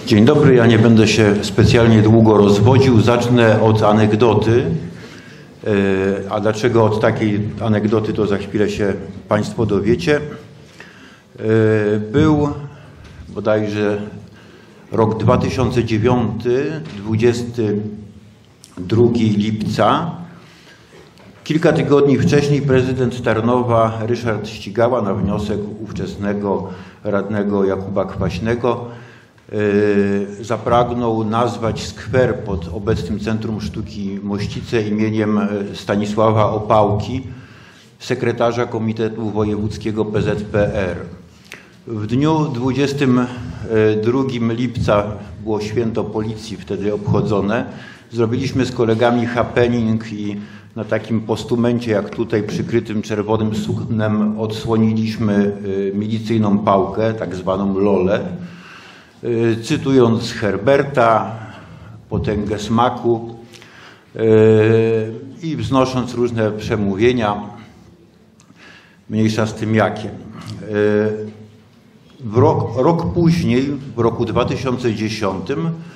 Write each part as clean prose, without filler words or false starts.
Dzień dobry, ja nie będę się specjalnie długo rozwodził. Zacznę od anegdoty. A dlaczego od takiej anegdoty, to za chwilę się Państwo dowiecie. Był bodajże rok 2009, 22 lipca. Kilka tygodni wcześniej prezydent Tarnowa Ryszard Ścigała na wniosek ówczesnego radnego Jakuba Kwaśnego zapragnął nazwać skwer pod obecnym Centrum Sztuki Mościce imieniem Stanisława Opałki, sekretarza Komitetu Wojewódzkiego PZPR. W dniu 22 lipca było święto policji wtedy obchodzone. Zrobiliśmy z kolegami happening i na takim postumencie, jak tutaj, przykrytym czerwonym suknem, odsłoniliśmy milicyjną pałkę, tak zwaną lolę, cytując Herberta, potęgę smaku i wznosząc różne przemówienia, mniejsza z tym jakie. Rok później, w roku 2010,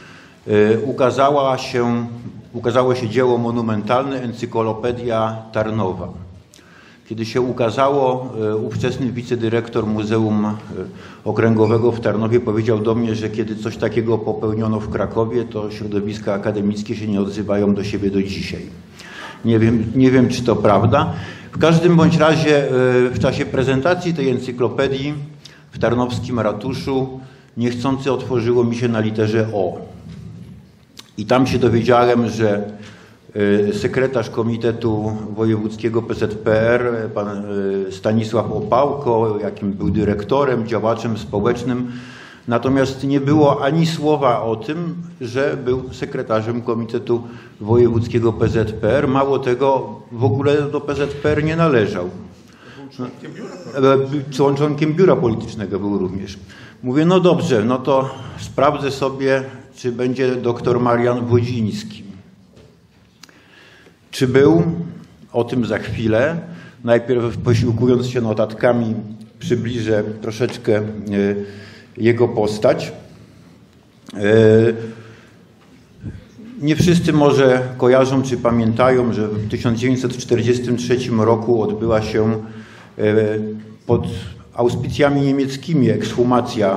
ukazało się dzieło monumentalne Encyklopedia Tarnowa. Kiedy się ukazało, ówczesny wicedyrektor Muzeum Okręgowego w Tarnowie powiedział do mnie, że kiedy coś takiego popełniono w Krakowie, to środowiska akademickie się nie odzywają do siebie do dzisiaj. Nie wiem, czy to prawda. W każdym bądź razie w czasie prezentacji tej encyklopedii w tarnowskim ratuszu niechcący otworzyło mi się na literze O. I tam się dowiedziałem, że sekretarz Komitetu Wojewódzkiego PZPR, pan Stanisław Opałko, jakim był dyrektorem, działaczem społecznym, natomiast nie było ani słowa o tym, że był sekretarzem Komitetu Wojewódzkiego PZPR. Mało tego, w ogóle do PZPR nie należał. Członkiem biura politycznego był również. Mówię, no dobrze, no to sprawdzę sobie, czy będzie doktor Marian Wodziński. Czy był? O tym za chwilę. Najpierw, posiłkując się notatkami, przybliżę troszeczkę jego postać. Nie wszyscy może kojarzą czy pamiętają, że w 1943 roku odbyła się pod auspicjami niemieckimi ekshumacja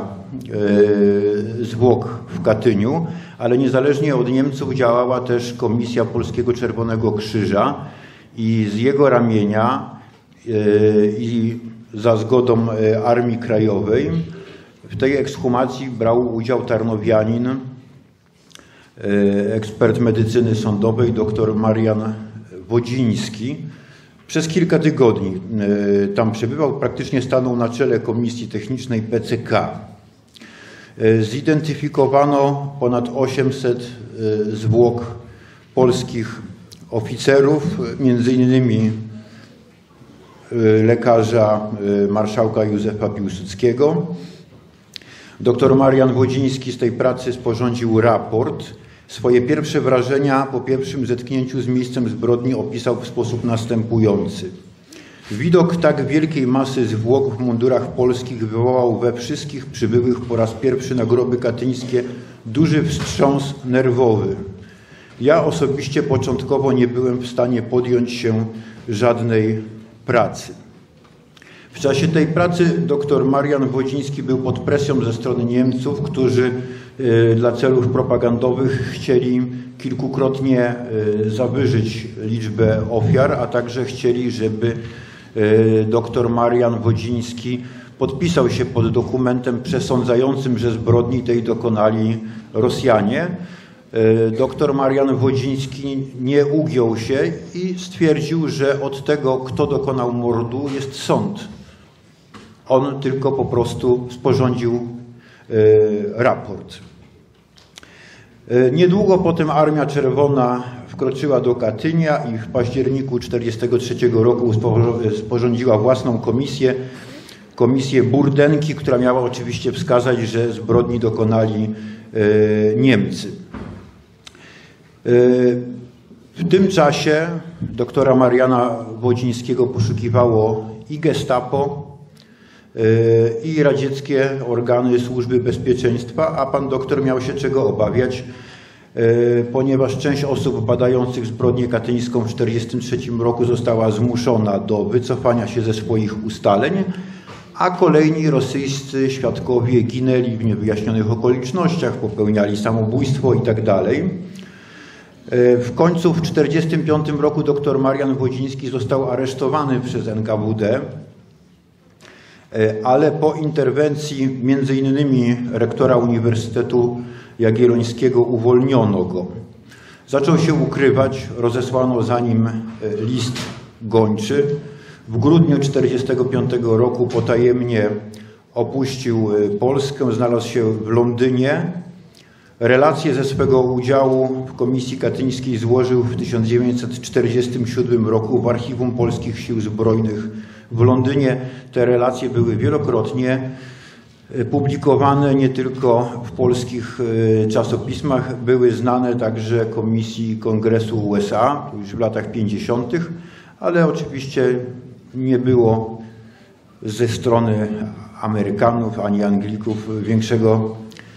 zwłok w Katyniu, ale niezależnie od Niemców działała też Komisja Polskiego Czerwonego Krzyża i z jego ramienia i za zgodą Armii Krajowej w tej ekshumacji brał udział tarnowianin, ekspert medycyny sądowej dr Marian Wodziński. Przez kilka tygodni tam przebywał, praktycznie stanął na czele Komisji Technicznej PCK. Zidentyfikowano ponad 800 zwłok polskich oficerów, między innymi lekarza marszałka Józefa Piłsudskiego. Dr Marian Wodziński z tej pracy sporządził raport. Swoje pierwsze wrażenia po pierwszym zetknięciu z miejscem zbrodni opisał w sposób następujący. Widok tak wielkiej masy zwłok w mundurach polskich wywołał we wszystkich przybyłych po raz pierwszy na groby katyńskie duży wstrząs nerwowy. Ja osobiście początkowo nie byłem w stanie podjąć się żadnej pracy. W czasie tej pracy dr Marian Wodziński był pod presją ze strony Niemców, którzy dla celów propagandowych chcieli kilkukrotnie zawyżyć liczbę ofiar, a także chcieli, żeby dr Marian Wodziński podpisał się pod dokumentem przesądzającym, że zbrodni tej dokonali Rosjanie. Dr Marian Wodziński nie ugiął się i stwierdził, że od tego, kto dokonał mordu, jest sąd. On tylko po prostu sporządził raport. Niedługo potem Armia Czerwona wkroczyła do Katynia i w październiku 1943 roku sporządziła własną komisję Burdenki, która miała oczywiście wskazać, że zbrodni dokonali Niemcy. W tym czasie doktora Mariana Wodzińskiego poszukiwało i Gestapo, i radzieckie organy służby bezpieczeństwa, a pan doktor miał się czego obawiać, ponieważ część osób badających zbrodnię katyńską w 1943 roku została zmuszona do wycofania się ze swoich ustaleń, a kolejni rosyjscy świadkowie ginęli w niewyjaśnionych okolicznościach, popełniali samobójstwo itd. W końcu w 1945 roku dr Marian Wodziński został aresztowany przez NKWD, ale po interwencji między innymi rektora Uniwersytetu Jagiellońskiego uwolniono go. Zaczął się ukrywać, rozesłano za nim list gończy. W grudniu 1945 roku potajemnie opuścił Polskę, znalazł się w Londynie. Relacje ze swego udziału w Komisji Katyńskiej złożył w 1947 roku w Archiwum Polskich Sił Zbrojnych w Londynie. Te relacje były wielokrotnie publikowane nie tylko w polskich czasopismach, były znane także Komisji Kongresu USA już w latach 50., ale oczywiście nie było ze strony Amerykanów ani Anglików większego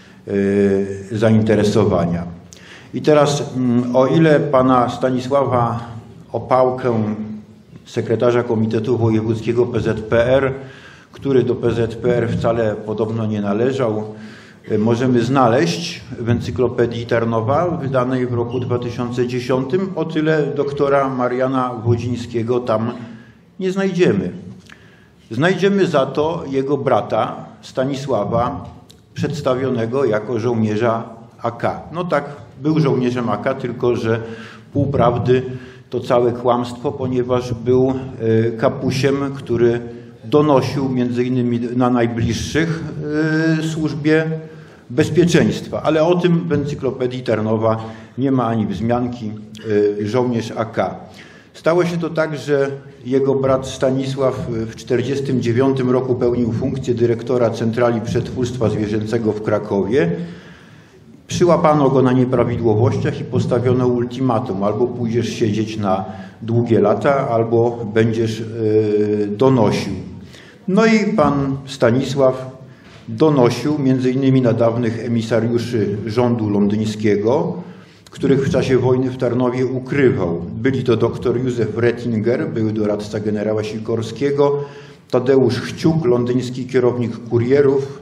zainteresowania. I teraz, o ile pana Stanisława Opałkę, sekretarza Komitetu Wojewódzkiego PZPR, który do PZPR wcale podobno nie należał, możemy znaleźć w Encyklopedii Tarnowa, wydanej w roku 2010, o tyle doktora Mariana Wodzińskiego tam nie znajdziemy. Znajdziemy za to jego brata Stanisława, przedstawionego jako żołnierza AK. No tak, był żołnierzem AK, tylko że pół prawdy to całe kłamstwo, ponieważ był kapusiem, który donosił między innymi na najbliższych służbie bezpieczeństwa. Ale o tym w Encyklopedii Tarnowa nie ma ani wzmianki, żołnierz AK. Stało się to tak, że jego brat Stanisław w 1949 roku pełnił funkcję dyrektora Centrali Przetwórstwa Zwierzęcego w Krakowie. Przyłapano go na nieprawidłowościach i postawiono ultimatum: albo pójdziesz siedzieć na długie lata, albo będziesz donosił. No i pan Stanisław donosił między innymi na dawnych emisariuszy rządu londyńskiego, których w czasie wojny w Tarnowie ukrywał. Byli to dr Józef Rettinger, były doradca generała Sikorskiego, Tadeusz Chciuk, londyński kierownik kurierów,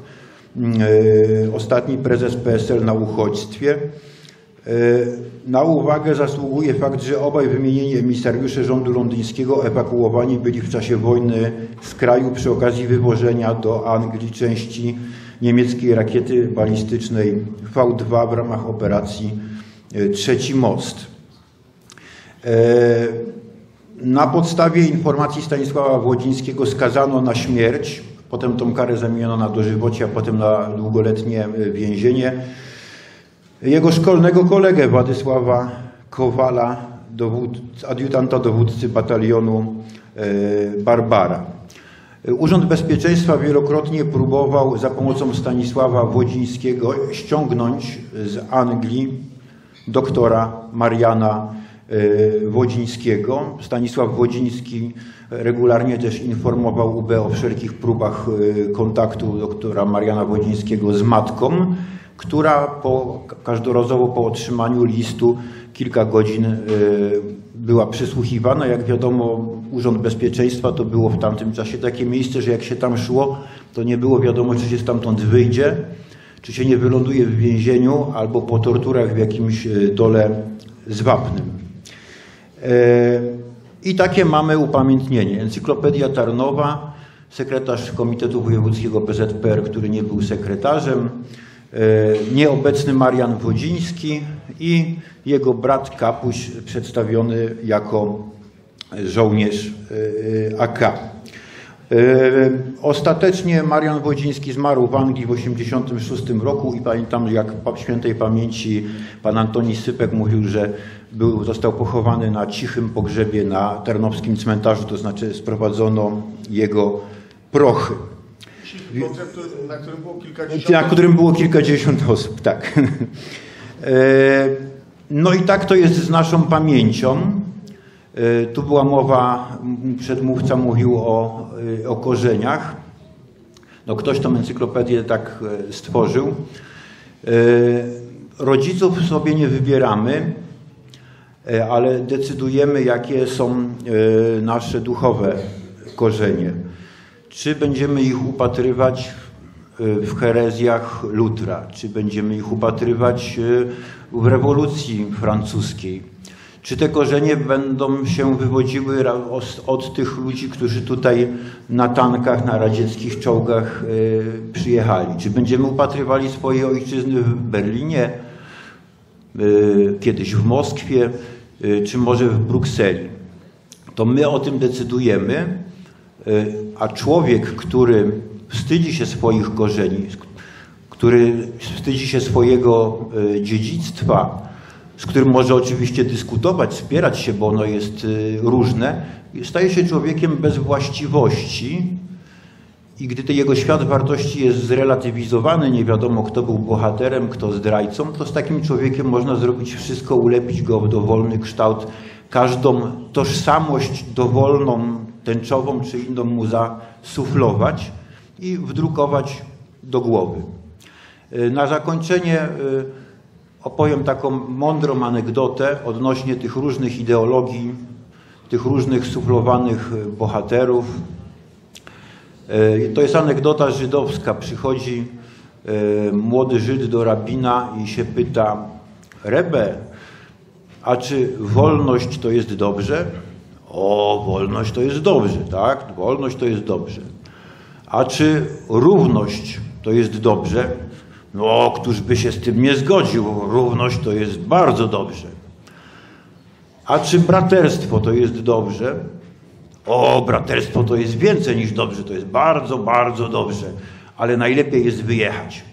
ostatni prezes PSL na uchodźstwie. Na uwagę zasługuje fakt, że obaj wymienieni emisariusze rządu londyńskiego ewakuowani byli w czasie wojny z kraju przy okazji wywożenia do Anglii części niemieckiej rakiety balistycznej V2 w ramach operacji Trzeci Most. Na podstawie informacji Stanisława Wodzińskiego skazano na śmierć, potem tą karę zamieniono na dożywocie, a potem na długoletnie więzienie jego szkolnego kolegę Władysława Kowala, adiutanta dowódcy batalionu Barbara. Urząd Bezpieczeństwa wielokrotnie próbował za pomocą Stanisława Wodzińskiego ściągnąć z Anglii doktora Mariana Wodzińskiego. Stanisław Wodziński regularnie też informował UB o wszelkich próbach kontaktu doktora Mariana Wodzińskiego z matką, która każdorazowo po otrzymaniu listu kilka godzin była przesłuchiwana. Jak wiadomo, Urząd Bezpieczeństwa to było w tamtym czasie takie miejsce, że jak się tam szło, to nie było wiadomo, czy się stamtąd wyjdzie, czy się nie wyląduje w więzieniu, albo po torturach w jakimś dole zwapnym. I takie mamy upamiętnienie. Encyklopedia Tarnowa, sekretarz Komitetu Wojewódzkiego PZPR, który nie był sekretarzem, nieobecny Marian Wodziński i jego brat kapuś przedstawiony jako żołnierz AK. Ostatecznie Marian Wodziński zmarł w Anglii w 1986 roku i pamiętam, jak świętej pamięci pan Antoni Sypek mówił, że został pochowany na cichym pogrzebie na tarnowskim cmentarzu, to znaczy sprowadzono jego prochy. Na którym było kilkadziesiąt na którym było kilkadziesiąt osób, tak. No i tak to jest z naszą pamięcią. Tu była mowa, przedmówca mówił o korzeniach. No ktoś tą encyklopedię tak stworzył. Rodziców sobie nie wybieramy, ale decydujemy, jakie są nasze duchowe korzenie. Czy będziemy ich upatrywać w herezjach Lutra, czy będziemy ich upatrywać w rewolucji francuskiej. Czy te korzenie będą się wywodziły od tych ludzi, którzy tutaj na tankach, na radzieckich czołgach przyjechali? Czy będziemy upatrywali swojej ojczyzny w Berlinie, kiedyś w Moskwie, czy może w Brukseli? To my o tym decydujemy, a człowiek, który wstydzi się swoich korzeni, który wstydzi się swojego dziedzictwa, z którym może oczywiście dyskutować, spierać się, bo ono jest różne, staje się człowiekiem bez właściwości i gdy ten jego świat wartości jest zrelatywizowany, nie wiadomo kto był bohaterem, kto zdrajcą, to z takim człowiekiem można zrobić wszystko, ulepić go w dowolny kształt, każdą tożsamość dowolną, tęczową czy inną mu zasuflować i wdrukować do głowy. Na zakończenie opowiem taką mądrą anegdotę odnośnie tych różnych ideologii, tych różnych suflowanych bohaterów. To jest anegdota żydowska. Przychodzi młody Żyd do rabina i się pyta: Rebbe, a czy wolność to jest dobrze? O, wolność to jest dobrze, tak? Wolność to jest dobrze. A czy równość to jest dobrze? No, któż by się z tym nie zgodził? Równość to jest bardzo dobrze. A czy braterstwo to jest dobrze? O, braterstwo to jest więcej niż dobrze, to jest bardzo, bardzo dobrze, ale najlepiej jest wyjechać.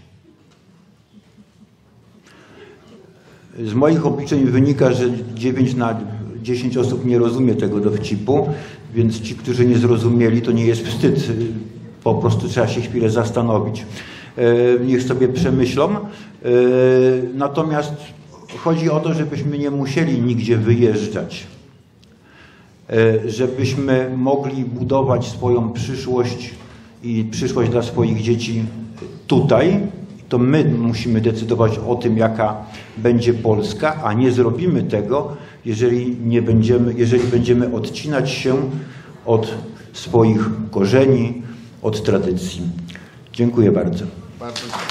Z moich obliczeń wynika, że 9 na 10 osób nie rozumie tego dowcipu, więc ci, którzy nie zrozumieli, to nie jest wstyd. Po prostu trzeba się chwilę zastanowić. Niech sobie przemyślą. Natomiast chodzi o to, żebyśmy nie musieli nigdzie wyjeżdżać. Żebyśmy mogli budować swoją przyszłość i przyszłość dla swoich dzieci tutaj. To my musimy decydować o tym, jaka będzie Polska, a nie zrobimy tego, jeżeli będziemy odcinać się od swoich korzeni, od tradycji. Dziękuję bardzo.